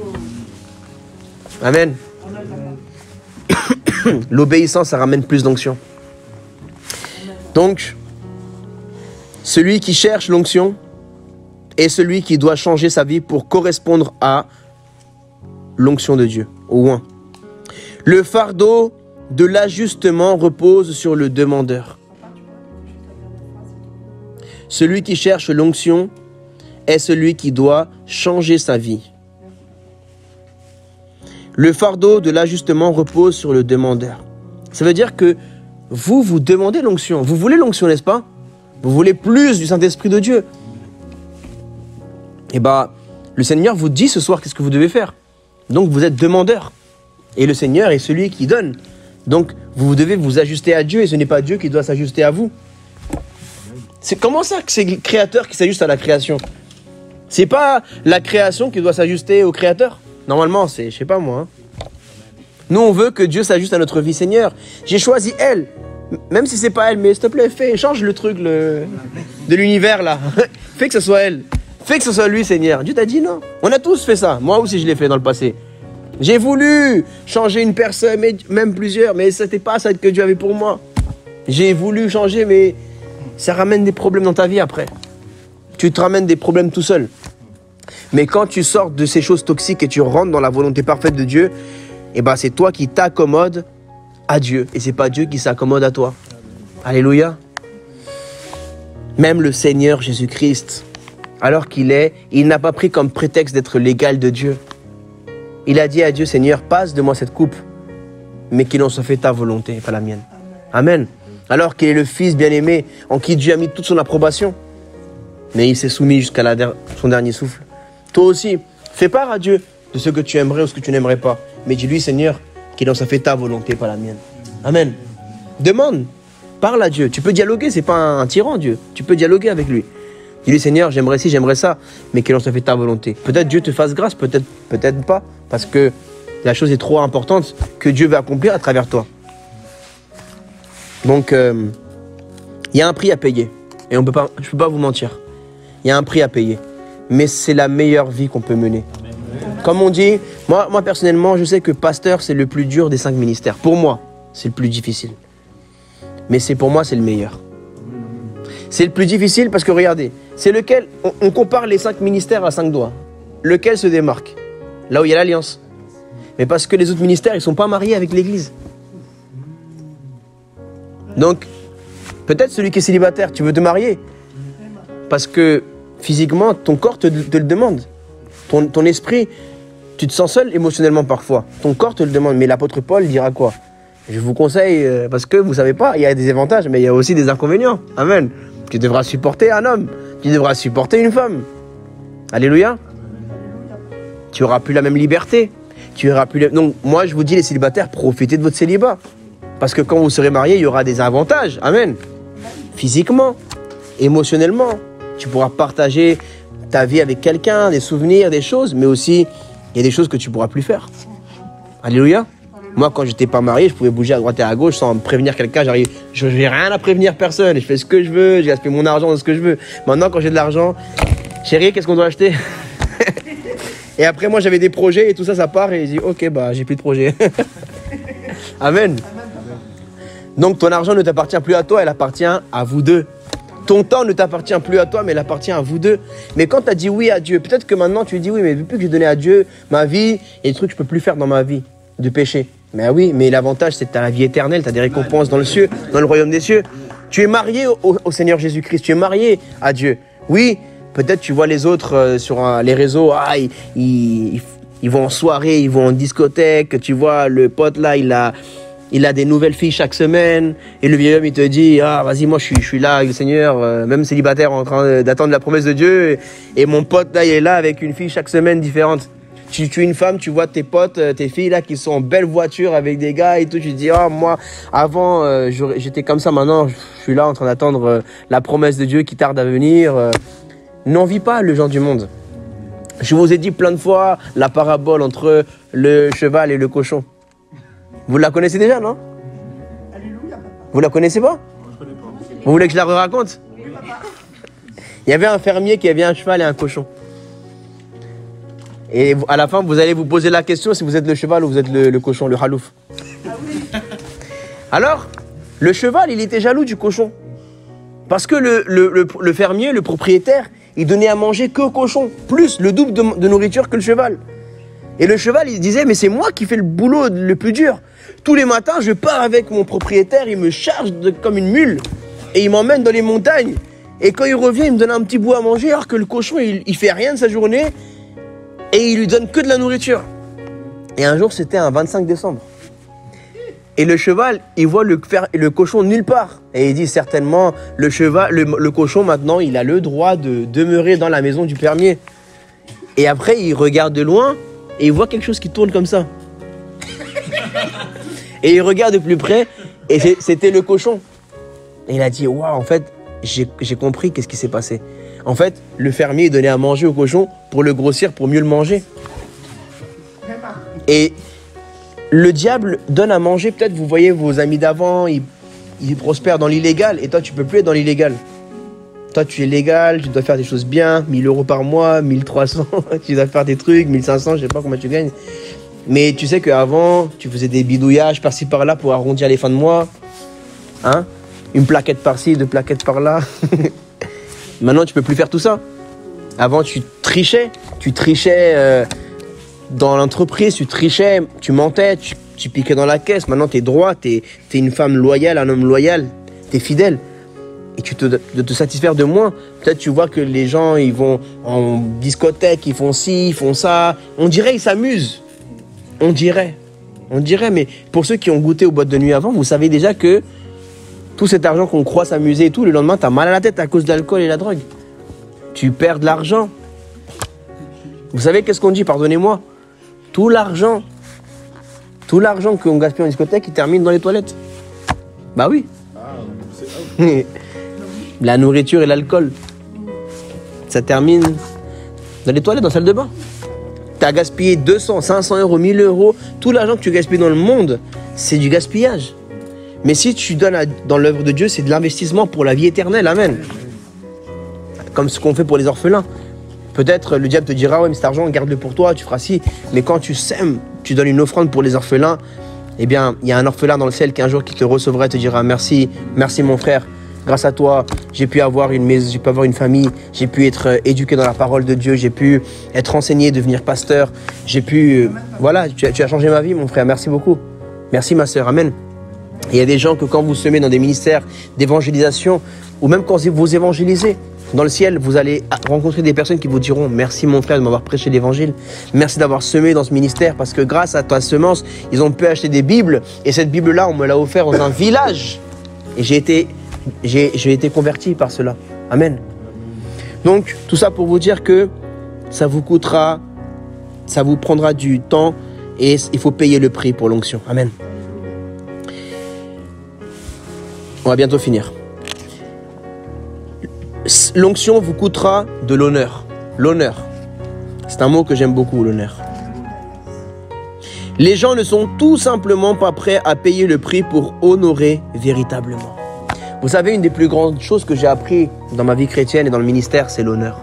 Amen. L'obéissance, ça ramène plus d'onction. Donc, celui qui cherche l'onction est celui qui doit changer sa vie pour correspondre à l'onction de Dieu, au oint. Le fardeau de l'ajustement repose sur le demandeur. Celui qui cherche l'onction est celui qui doit changer sa vie. Le fardeau de l'ajustement repose sur le demandeur. Ça veut dire que vous, vous demandez l'onction. Vous voulez l'onction, n'est-ce pas? Vous voulez plus du Saint-Esprit de Dieu. Et bien, le Seigneur vous dit ce soir qu'est-ce que vous devez faire. Donc, vous êtes demandeur. Et le Seigneur est celui qui donne. Donc, vous devez vous ajuster à Dieu et ce n'est pas Dieu qui doit s'ajuster à vous. C'est comment ça que c'est le Créateur qui s'ajuste à la création? C'est pas la création qui doit s'ajuster au Créateur? Normalement, c'est, je sais pas moi. Hein. Nous, on veut que Dieu s'ajuste à notre vie. Seigneur, j'ai choisi elle. Même si c'est pas elle, mais s'il te plaît, fais, change le truc le, de l'univers là. Fais que ce soit elle. Fais que ce soit lui, Seigneur. Dieu t'a dit non. On a tous fait ça. Moi aussi, je l'ai fait dans le passé. J'ai voulu changer une personne, même plusieurs, mais ce n'était pas ça que Dieu avait pour moi. J'ai voulu changer, mais ça ramène des problèmes dans ta vie après. Tu te ramènes des problèmes tout seul. Mais quand tu sors de ces choses toxiques et tu rentres dans la volonté parfaite de Dieu, eh ben c'est toi qui t'accommodes à Dieu. Et c'est pas Dieu qui s'accommode à toi. Alléluia. Même le Seigneur Jésus-Christ, alors qu'il est, il n'a pas pris comme prétexte d'être l'égal de Dieu. Il a dit à Dieu, Seigneur, passe de moi cette coupe, mais qu'il en soit fait ta volonté, pas la mienne. Amen. Alors qu'il est le Fils bien-aimé, en qui Dieu a mis toute son approbation. Mais il s'est soumis jusqu'à la der- son dernier souffle. Toi aussi, fais part à Dieu de ce que tu aimerais ou ce que tu n'aimerais pas. Mais dis-lui, Seigneur, qu'il en soit fait ta volonté, pas la mienne. Amen. Demande, parle à Dieu. Tu peux dialoguer, c'est pas un, un tyran, Dieu. Tu peux dialoguer avec lui. Dis-lui, Seigneur, j'aimerais ci, j'aimerais ça, mais qu'il en soit fait ta volonté. Peut-être Dieu te fasse grâce, peut-être, peut-être pas, parce que la chose est trop importante que Dieu veut accomplir à travers toi. Donc, il euh, y a un prix à payer. Et on peut pas, je ne peux pas vous mentir. Il y a un prix à payer. Mais c'est la meilleure vie qu'on peut mener. Comme on dit, moi, moi personnellement, je sais que pasteur, c'est le plus dur des cinq ministères. Pour moi, c'est le plus difficile. Mais c'est pour moi, c'est le meilleur. C'est le plus difficile parce que regardez, c'est lequel, on, on compare les cinq ministères à cinq doigts. Lequel se démarque? Là où il y a l'alliance. Mais parce que les autres ministères, ils ne sont pas mariés avec l'église. Donc, peut-être celui qui est célibataire, tu veux te marier. Parce que physiquement, ton corps te, te le demande. Ton, ton esprit, tu te sens seul émotionnellement parfois. Ton corps te le demande. Mais l'apôtre Paul dira quoi? Je vous conseille, euh, parce que vous ne savez pas, il y a des avantages, mais il y a aussi des inconvénients. Amen. Tu devras supporter un homme. Tu devras supporter une femme. Alléluia. Tu n'auras plus la même liberté. Tu auras plus... Donc, moi, je vous dis, les célibataires, profitez de votre célibat. Parce que quand vous serez mariés, il y aura des avantages. Amen. Physiquement, émotionnellement. Tu pourras partager ta vie avec quelqu'un, des souvenirs, des choses, mais aussi, il y a des choses que tu ne pourras plus faire. Alléluia. Moi, quand j'étais pas marié, je pouvais bouger à droite et à gauche sans prévenir quelqu'un. J'arrive, je n'ai rien à prévenir personne. Je fais ce que je veux, je gaspille mon argent dans ce que je veux. Maintenant, quand j'ai de l'argent, chérie, qu'est-ce qu'on doit acheter? Et après, moi, j'avais des projets et tout ça, ça part. Et je dis, ok, bah, j'ai plus de projets. Amen. Donc, ton argent ne t'appartient plus à toi, elle appartient à vous deux. Ton temps ne t'appartient plus à toi, mais il appartient à vous deux. Mais quand tu as dit oui à Dieu, peut-être que maintenant tu dis oui, mais depuis que j'ai donné à Dieu ma vie, il y a des trucs que je ne peux plus faire dans ma vie, du péché. Mais oui, mais l'avantage, c'est que tu as la vie éternelle, tu as des récompenses dans le ciel, dans le royaume des cieux. Tu es marié au, au Seigneur Jésus-Christ, tu es marié à Dieu. Oui, peut-être tu vois les autres euh, sur euh, les réseaux, ah, ils, ils, ils vont en soirée, ils vont en discothèque, tu vois, le pote là, il a... Il a des nouvelles filles chaque semaine. Et le vieil homme, il te dit, ah, vas-y, moi, je suis, je suis là avec le Seigneur, euh, même célibataire, en train d'attendre la promesse de Dieu. Et, et mon pote, là, il est là avec une fille chaque semaine différente. Tu, tu es une femme, tu vois tes potes, tes filles, là, qui sont en belle voiture avec des gars et tout. Tu te dis, ah, moi, avant, euh, j'étais comme ça. Maintenant, je suis là en train d'attendre euh, la promesse de Dieu qui tarde à venir. Euh, N'envie pas le genre du monde. Je vous ai dit plein de fois la parabole entre le cheval et le cochon. Vous la connaissez déjà, non? Alléluia, papa. Vous la connaissez pas? Je connais pas. Vous voulez que je la raconte? Oui, papa. Il y avait un fermier qui avait un cheval et un cochon. Et à la fin, vous allez vous poser la question si vous êtes le cheval ou vous êtes le, le cochon, le halouf. Ah oui. Alors, le cheval, il était jaloux du cochon. Parce que le, le, le, le fermier, le propriétaire, il donnait à manger que au cochon, plus le double de, de nourriture que le cheval. Et le cheval, il disait, mais c'est moi qui fais le boulot le plus dur. Tous les matins, je pars avec mon propriétaire, il me charge de, comme une mule et il m'emmène dans les montagnes. Et quand il revient, il me donne un petit bout à manger, alors que le cochon, il, il fait rien de sa journée et il lui donne que de la nourriture. Et un jour, c'était un vingt-cinq décembre. Et le cheval, il voit le, le cochon nulle part. Et il dit certainement, le, cheval, le, le cochon, maintenant, il a le droit de demeurer dans la maison du fermier. Et après, il regarde de loin et il voit quelque chose qui tourne comme ça. Et il regarde de plus près, et c'était le cochon. Et il a dit, waouh, en fait, j'ai compris qu'est-ce qui s'est passé. En fait, le fermier donnait à manger au cochon pour le grossir, pour mieux le manger. Et le diable donne à manger, peut-être vous voyez vos amis d'avant, ils, ils prospèrent dans l'illégal, et toi, tu peux plus être dans l'illégal. Toi, tu es légal, tu dois faire des choses bien, mille euros par mois, mille trois cents, tu dois faire des trucs, mille cinq cents, je sais pas combien tu gagnes. Mais tu sais qu'avant, tu faisais des bidouillages par-ci par-là pour arrondir les fins de mois. Hein? Une plaquette par-ci, deux plaquettes par-là. Maintenant, tu peux plus faire tout ça. Avant, tu trichais. Tu trichais euh, dans l'entreprise, tu trichais, tu mentais, tu, tu piquais dans la caisse. Maintenant, tu es droit, tu es, tu es une femme loyale, un homme loyal, tu es fidèle. Et tu te, de te satisfaire de moins. Peut-être tu vois que les gens, ils vont en discothèque, ils font ci, ils font ça. On dirait ils s'amusent. On dirait, on dirait, mais pour ceux qui ont goûté aux boîtes de nuit avant, vous savez déjà que tout cet argent qu'on croit s'amuser et tout, le lendemain, tu as mal à la tête à cause de l'alcool et la drogue. Tu perds de l'argent. Vous savez qu'est-ce qu'on dit, pardonnez-moi? Tout l'argent, tout l'argent qu'on gaspille en discothèque, il termine dans les toilettes. Bah oui. La nourriture et l'alcool, ça termine dans les toilettes, dans la salle de bain. Tu as gaspillé deux cents, cinq cents euros, mille euros. Tout l'argent que tu gaspilles dans le monde, c'est du gaspillage. Mais si tu donnes à, dans l'œuvre de Dieu, c'est de l'investissement pour la vie éternelle. Amen. Comme ce qu'on fait pour les orphelins. Peut-être le diable te dira, ouais, mais cet argent, garde-le pour toi, tu feras ci. Mais quand tu sèmes, tu donnes une offrande pour les orphelins, eh bien, il y a un orphelin dans le ciel qui un jour qui te recevra et te dira, merci, merci mon frère. Grâce à toi, j'ai pu avoir une maison, j'ai pu avoir une famille, j'ai pu être éduqué dans la parole de Dieu, j'ai pu être enseigné, devenir pasteur, j'ai pu... Voilà, tu as, tu as changé ma vie, mon frère, merci beaucoup. Merci, ma sœur, amen. Et il y a des gens que quand vous semez dans des ministères d'évangélisation, ou même quand vous évangélisez, dans le ciel, vous allez rencontrer des personnes qui vous diront « Merci, mon frère, de m'avoir prêché l'évangile. Merci d'avoir semé dans ce ministère, parce que grâce à ta semence, ils ont pu acheter des Bibles, et cette Bible-là, on me l'a offert dans un village. Et j'ai été... J'ai été converti par cela. Amen. Donc, tout ça pour vous dire que ça vous coûtera, ça vous prendra du temps et il faut payer le prix pour l'onction. Amen. On va bientôt finir. L'onction vous coûtera de l'honneur. L'honneur. C'est un mot que j'aime beaucoup, l'honneur. Les gens ne sont tout simplement pas prêts à payer le prix pour honorer véritablement. Vous savez, une des plus grandes choses que j'ai appris dans ma vie chrétienne et dans le ministère, c'est l'honneur.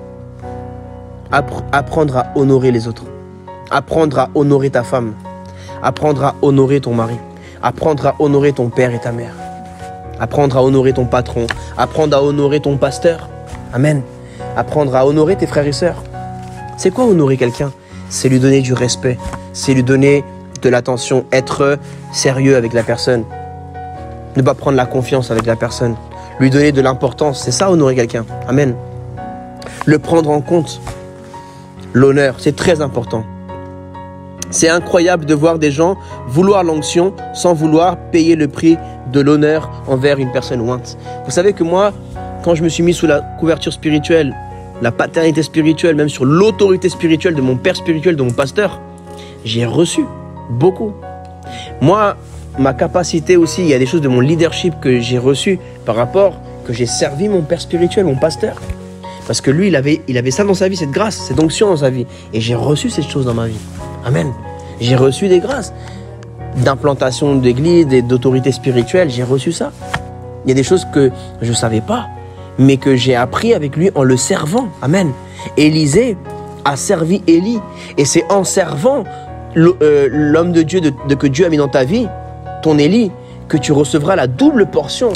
Appre- apprendre à honorer les autres. Apprendre à honorer ta femme. Apprendre à honorer ton mari. Apprendre à honorer ton père et ta mère. Apprendre à honorer ton patron. Apprendre à honorer ton pasteur. Amen. Apprendre à honorer tes frères et sœurs. C'est quoi honorer quelqu'un? C'est lui donner du respect. C'est lui donner de l'attention. Être sérieux avec la personne. Ne pas prendre la confiance avec la personne. Lui donner de l'importance. C'est ça, honorer quelqu'un. Amen. Le prendre en compte. L'honneur, c'est très important. C'est incroyable de voir des gens vouloir l'onction sans vouloir payer le prix de l'honneur envers une personne ointe. Vous savez que moi, quand je me suis mis sous la couverture spirituelle, la paternité spirituelle, même sur l'autorité spirituelle de mon père spirituel, de mon pasteur, j'ai reçu beaucoup. Moi, ma capacité aussi, il y a des choses de mon leadership que j'ai reçu par rapport que j'ai servi mon père spirituel, mon pasteur. Parce que lui, il avait, il avait ça dans sa vie, cette grâce, cette onction dans sa vie. Et j'ai reçu ces choses dans ma vie. Amen. J'ai reçu des grâces d'implantation d'église, d'autorité spirituelle. J'ai reçu ça. Il y a des choses que je ne savais pas, mais que j'ai appris avec lui en le servant. Amen. Élisée a servi Élie. Et c'est en servant l'homme de Dieu de, de, que Dieu a mis dans ta vie, ton Élie, que tu recevras la double portion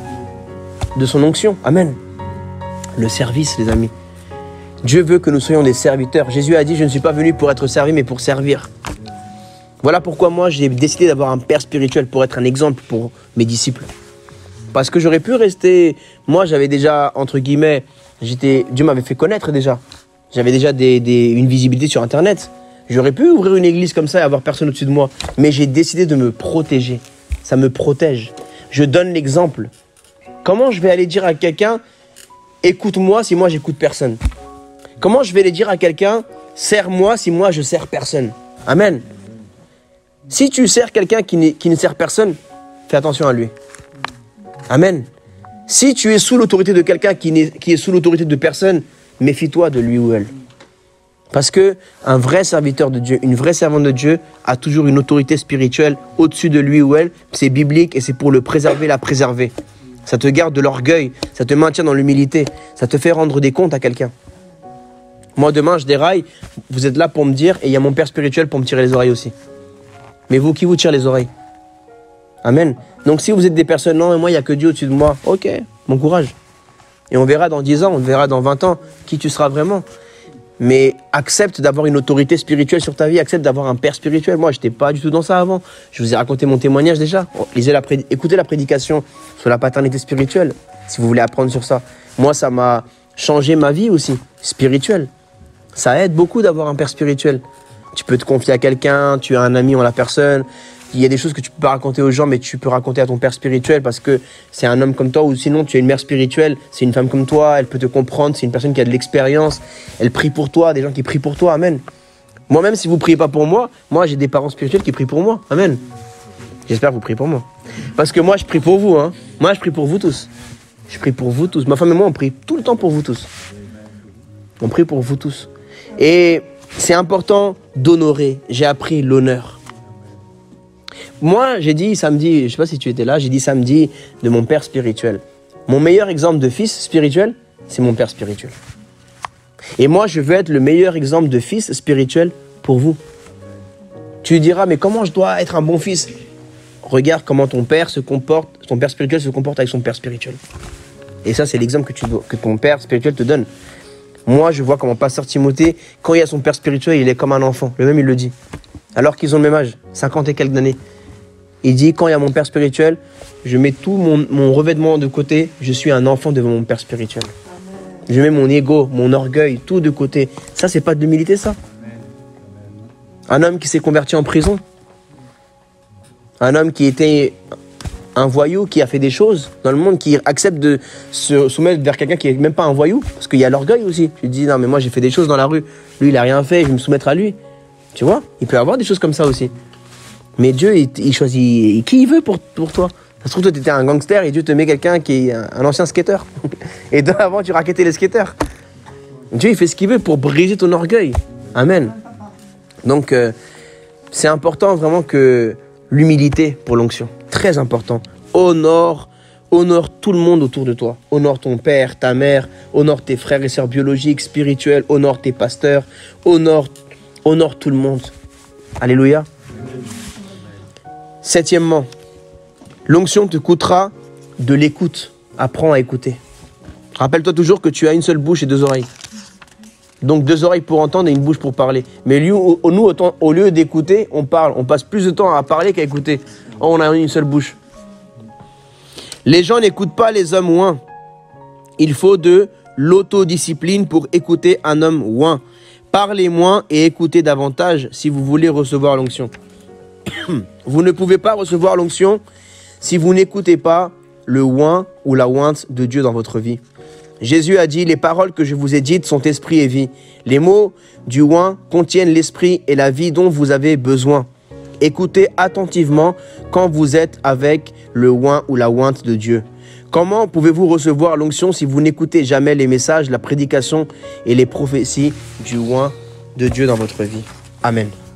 de son onction. Amen. Le service, les amis. Dieu veut que nous soyons des serviteurs. Jésus a dit, je ne suis pas venu pour être servi, mais pour servir. Voilà pourquoi moi, j'ai décidé d'avoir un père spirituel pour être un exemple pour mes disciples. Parce que j'aurais pu rester... Moi, j'avais déjà, entre guillemets, j'étais, Dieu m'avait fait connaître déjà. J'avais déjà des, des, une visibilité sur Internet. J'aurais pu ouvrir une église comme ça et avoir personne au-dessus de moi. Mais j'ai décidé de me protéger. Ça me protège. Je donne l'exemple. Comment je vais aller dire à quelqu'un, écoute-moi si moi, j'écoute personne? Comment je vais aller dire à quelqu'un, sers-moi si moi, je sers personne? Amen. Si tu sers quelqu'un qui, qui ne sert personne, fais attention à lui. Amen. Si tu es sous l'autorité de quelqu'un qui, qui est sous l'autorité de personne, méfie-toi de lui ou elle. Parce que un vrai serviteur de Dieu, une vraie servante de Dieu a toujours une autorité spirituelle au-dessus de lui ou elle. C'est biblique et c'est pour le préserver, la préserver. Ça te garde de l'orgueil, ça te maintient dans l'humilité, ça te fait rendre des comptes à quelqu'un. Moi demain je déraille, vous êtes là pour me dire et il y a mon père spirituel pour me tirer les oreilles aussi. Mais vous, qui vous tire les oreilles? Amen. Donc si vous êtes des personnes, non, et moi il n'y a que Dieu au-dessus de moi, ok, bon courage. Et on verra dans dix ans, on verra dans vingt ans qui tu seras vraiment. Mais accepte d'avoir une autorité spirituelle sur ta vie, accepte d'avoir un père spirituel. Moi, je n'étais pas du tout dans ça avant. Je vous ai raconté mon témoignage déjà. Lisez la préd... Écoutez la prédication sur la paternité spirituelle, si vous voulez apprendre sur ça. Moi, ça m'a changé ma vie aussi, spirituelle. Ça aide beaucoup d'avoir un père spirituel. Tu peux te confier à quelqu'un, tu as un ami en la personne. Il y a des choses que tu peux pas raconter aux gens, mais tu peux raconter à ton père spirituel parce que c'est un homme comme toi, ou sinon tu as une mère spirituelle, c'est une femme comme toi, elle peut te comprendre, c'est une personne qui a de l'expérience, elle prie pour toi, des gens qui prient pour toi, amen. Moi-même, si vous priez pas pour moi, moi j'ai des parents spirituels qui prient pour moi, amen. J'espère que vous priez pour moi. Parce que moi je prie pour vous, hein. Moi je prie pour vous tous. Je prie pour vous tous. Ma femme et moi on prie tout le temps pour vous tous. On prie pour vous tous. Et c'est important d'honorer, j'ai appris l'honneur. Moi, j'ai dit samedi, je ne sais pas si tu étais là, j'ai dit samedi de mon père spirituel. Mon meilleur exemple de fils spirituel, c'est mon père spirituel. Et moi, je veux être le meilleur exemple de fils spirituel pour vous. Tu diras, mais comment je dois être un bon fils? Regarde comment ton père se comporte, ton père spirituel se comporte avec son père spirituel. Et ça, c'est l'exemple que, tu dois, que ton père spirituel te donne. Moi, je vois comment pasteur Timothée, quand il a son père spirituel, il est comme un enfant. Le même, il le dit. Alors qu'ils ont le même âge, cinquante et quelques années. Il dit, quand il y a mon père spirituel, je mets tout mon, mon revêtement de côté, je suis un enfant devant mon père spirituel. Amen. Je mets mon ego, mon orgueil, tout de côté. Ça, c'est pas de l'humilité, ça. Amen. Un homme qui s'est converti en prison. Un homme qui était un voyou qui a fait des choses dans le monde, qui accepte de se soumettre vers quelqu'un qui n'est même pas un voyou. Parce qu'il y a l'orgueil aussi. Tu te dis, non mais moi j'ai fait des choses dans la rue. Lui il n'a rien fait, je vais me soumettre à lui. Tu vois, il peut y avoir des choses comme ça aussi. Mais Dieu, il, il choisit qui il veut pour, pour toi. Ça se trouve, toi tu étais un gangster et Dieu te met quelqu'un qui est un, un ancien skater. Et avant tu raquettais les skateurs. Dieu il fait ce qu'il veut pour briser ton orgueil. Amen. Donc euh, c'est important vraiment que l'humilité pour l'onction. Très important. Honore, honore tout le monde autour de toi. Honore ton père, ta mère, honore tes frères et sœurs biologiques, spirituels, honore tes pasteurs, honore, honore tout le monde. Alléluia. Septièmement, l'onction te coûtera de l'écoute. Apprends à écouter. Rappelle-toi toujours que tu as une seule bouche et deux oreilles. Donc deux oreilles pour entendre et une bouche pour parler. Mais lui, nous, autant, au lieu d'écouter, on parle. On passe plus de temps à parler qu'à écouter. Oh, on a une seule bouche. Les gens n'écoutent pas les hommes ouins. Il faut de l'autodiscipline pour écouter un homme ouin. Parlez moins et écoutez davantage si vous voulez recevoir l'onction. Vous ne pouvez pas recevoir l'onction si vous n'écoutez pas le ouin ou la ouinte de Dieu dans votre vie. Jésus a dit, les paroles que je vous ai dites sont esprit et vie. Les mots du ouin contiennent l'esprit et la vie dont vous avez besoin. Écoutez attentivement quand vous êtes avec le ouin ou la ouinte de Dieu. Comment pouvez-vous recevoir l'onction si vous n'écoutez jamais les messages, la prédication et les prophéties du ouin de Dieu dans votre vie? Amen.